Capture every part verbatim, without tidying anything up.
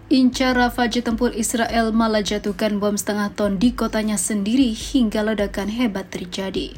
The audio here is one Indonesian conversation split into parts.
Incar Rafah tempur Israel malah jatuhkan bom setengah ton di kotanya sendiri hingga ledakan hebat terjadi.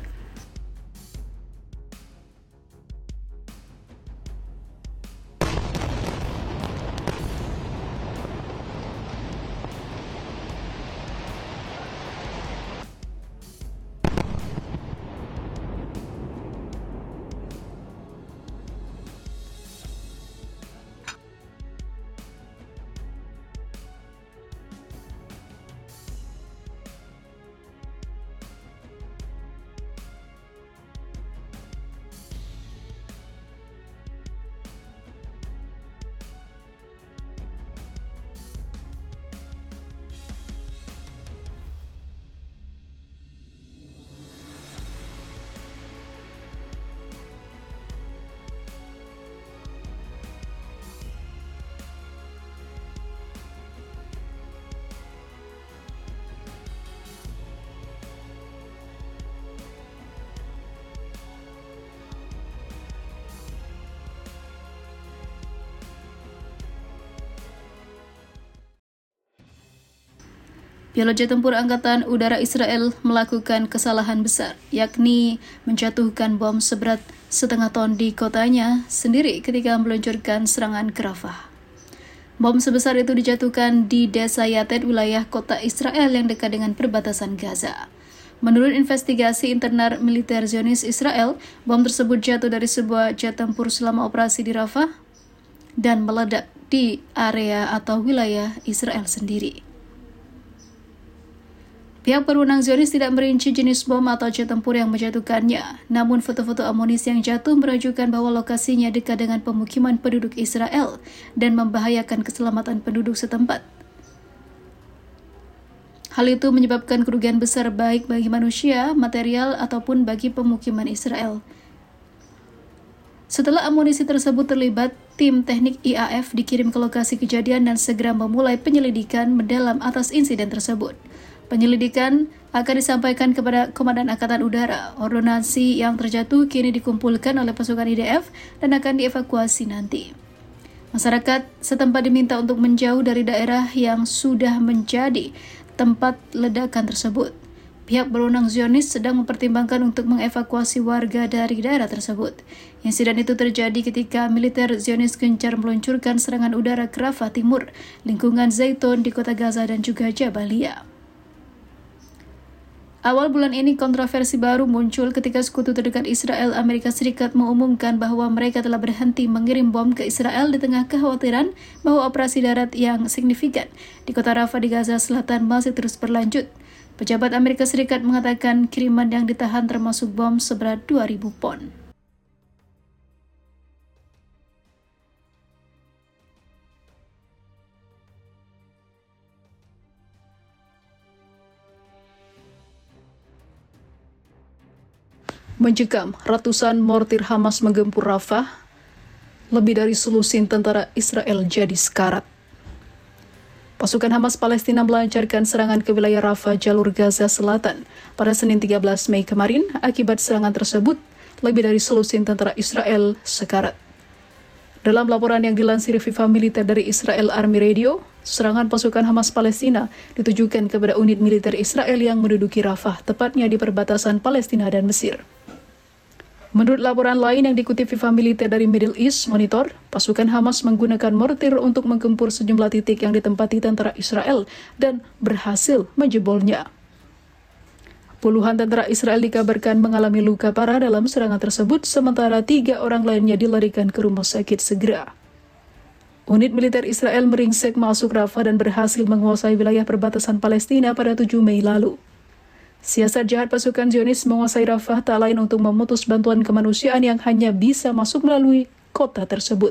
Pilot jet tempur Angkatan Udara Israel melakukan kesalahan besar, yakni menjatuhkan bom seberat setengah ton di kotanya sendiri ketika meluncurkan serangan ke Rafah. Bom sebesar itu dijatuhkan di desa Yated, wilayah kota Israel yang dekat dengan perbatasan Gaza. Menurut investigasi internal militer Zionis Israel, bom tersebut jatuh dari sebuah jet tempur selama operasi di Rafah dan meledak di area atau wilayah Israel sendiri. Pihak berwenang Zionis tidak merinci jenis bom atau jet tempur yang menjatuhkannya, namun foto-foto amunisi yang jatuh menunjukkan bahwa lokasinya dekat dengan pemukiman penduduk Israel dan membahayakan keselamatan penduduk setempat. Hal itu menyebabkan kerugian besar baik bagi manusia, material, ataupun bagi pemukiman Israel. Setelah amunisi tersebut terlibat, tim teknik I A F dikirim ke lokasi kejadian dan segera memulai penyelidikan mendalam atas insiden tersebut. Penyelidikan akan disampaikan kepada Komandan Angkatan Udara. Ordonansi yang terjatuh kini dikumpulkan oleh pasukan I D F dan akan dievakuasi nanti. Masyarakat setempat diminta untuk menjauh dari daerah yang sudah menjadi tempat ledakan tersebut. Pihak berwenang Zionis sedang mempertimbangkan untuk mengevakuasi warga dari daerah tersebut. Insiden itu terjadi ketika militer Zionis gencar meluncurkan serangan udara ke Rafah Timur, lingkungan Zaitun di kota Gaza dan juga Jabalia. Awal bulan ini kontroversi baru muncul ketika sekutu terdekat Israel, Amerika Serikat, mengumumkan bahwa mereka telah berhenti mengirim bom ke Israel di tengah kekhawatiran bahwa operasi darat yang signifikan di kota Rafah di Gaza Selatan masih terus berlanjut. Pejabat Amerika Serikat mengatakan kiriman yang ditahan termasuk bom seberat dua ribu pon. Mencekam, ratusan mortir Hamas menggempur Rafah, lebih dari selusin tentara Israel jadi sekarat. Pasukan Hamas Palestina melancarkan serangan ke wilayah Rafah, jalur Gaza Selatan pada Senin tiga belas Mei kemarin. Akibat serangan tersebut, lebih dari selusin tentara Israel sekarat. Dalam laporan yang dilansir FIFA militer dari Israel Army Radio, serangan pasukan Hamas Palestina ditujukan kepada unit militer Israel yang menduduki Rafah, tepatnya di perbatasan Palestina dan Mesir. Menurut laporan lain yang dikutip FIFA militer dari Middle East Monitor, pasukan Hamas menggunakan mortir untuk menggempur sejumlah titik yang ditempati tentara Israel dan berhasil menjebolnya. Puluhan tentara Israel dikabarkan mengalami luka parah dalam serangan tersebut, sementara tiga orang lainnya dilarikan ke rumah sakit segera. Unit militer Israel meringsek masuk Rafah dan berhasil menguasai wilayah perbatasan Palestina pada tujuh Mei lalu. Siasat jahat pasukan Zionis menguasai Rafah tak lain untuk memutus bantuan kemanusiaan yang hanya bisa masuk melalui kota tersebut.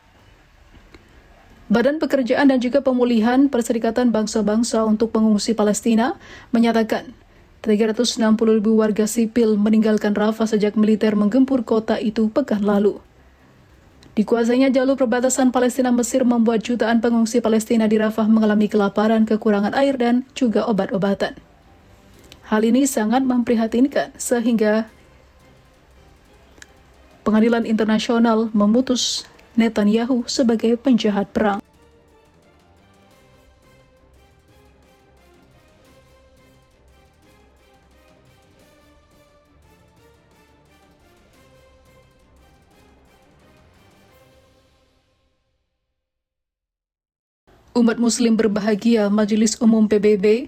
Badan Pekerjaan dan juga Pemulihan Perserikatan Bangsa-Bangsa untuk Pengungsi Palestina menyatakan tiga ratus enam puluh ribu warga sipil meninggalkan Rafah sejak militer menggempur kota itu pekan lalu. Dikuasainya jalur perbatasan Palestina-Mesir membuat jutaan pengungsi Palestina di Rafah mengalami kelaparan, kekurangan air, dan juga obat-obatan. Hal ini sangat memprihatinkan sehingga Pengadilan Internasional memutus Netanyahu sebagai penjahat perang. Umat Muslim berbahagia, Majelis Umum P B B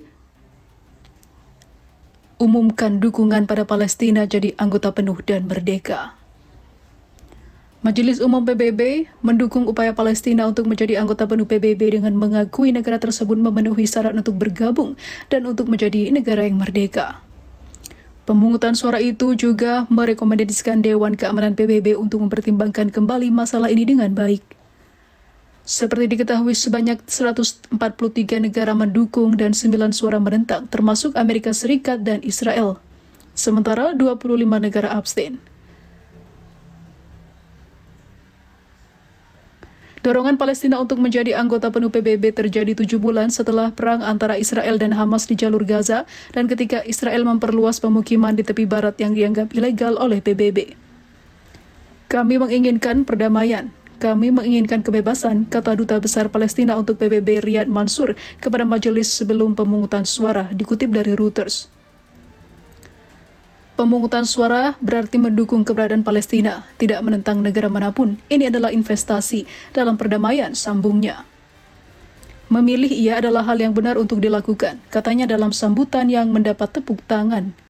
umumkan dukungan pada Palestina jadi anggota penuh dan merdeka. Majelis Umum P B B mendukung upaya Palestina untuk menjadi anggota penuh P B B dengan mengakui negara tersebut memenuhi syarat untuk bergabung dan untuk menjadi negara yang merdeka. Pemungutan suara itu juga merekomendasikan Dewan Keamanan P B B untuk mempertimbangkan kembali masalah ini dengan baik. Seperti diketahui, sebanyak seratus empat puluh tiga negara mendukung dan sembilan suara menentang, termasuk Amerika Serikat dan Israel. Sementara dua puluh lima negara abstain. Dorongan Palestina untuk menjadi anggota penuh P B B terjadi tujuh bulan setelah perang antara Israel dan Hamas di jalur Gaza dan ketika Israel memperluas pemukiman di tepi barat yang dianggap ilegal oleh P B B. Kami menginginkan perdamaian. Kami menginginkan kebebasan, kata Duta Besar Palestina untuk P B B Riyad Mansur kepada majelis sebelum pemungutan suara, dikutip dari Reuters. Pemungutan suara berarti mendukung keberadaan Palestina, tidak menentang negara manapun. Ini adalah investasi dalam perdamaian, sambungnya. Memilih ia adalah hal yang benar untuk dilakukan, katanya dalam sambutan yang mendapat tepuk tangan